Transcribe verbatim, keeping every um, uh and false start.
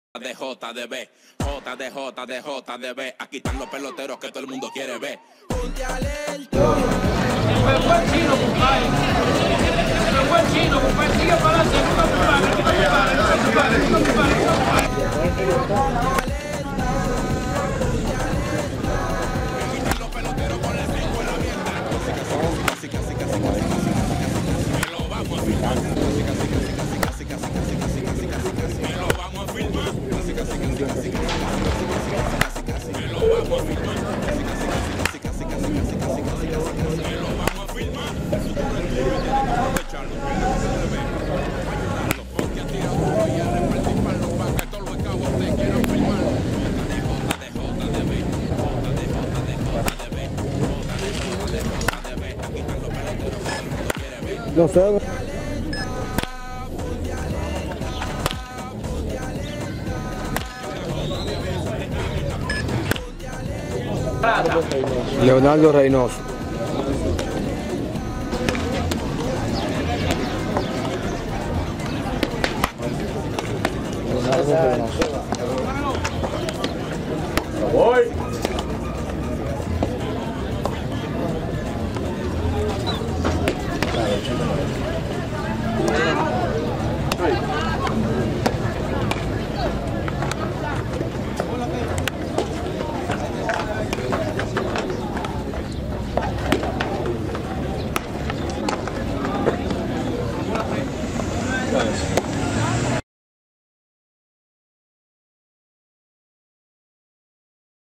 de J D B, J de J de J D B, aquí están los peloteros que todo el mundo quiere ver. Ponte alerta. Me fue el chino, compadre. Me fue el chino, compadre. Sigue para adelante. No te pares, no te pares, no te pares, no te pares, no te pares. Aquí están los peloteros con la escuela abierta. Casi, casi, casi, casi, casi, casi, casi, me lo vamos a filmar. Casi, casi, casi, casi, casi, casi, casi, casi, casi, casi, me lo vamos a filmar. Casi, casi, casi, casi, casi, casi, casi, me lo vamos a filmar. Casi, casi, casi, casi, casi, casi, casi, casi, casi, me lo vamos a filmar. Aprovecharlo, ayudarlo, porque ha tirado duro y a repartir para los vacas, todos los cabos te quieren filmar. J de J de B, J de J de J de B, J de J de J de B, aquí están los peloteros que todo el mundo quiere ver. No sé. Leonardo Reynoso. Leonardo Reynoso. Voy.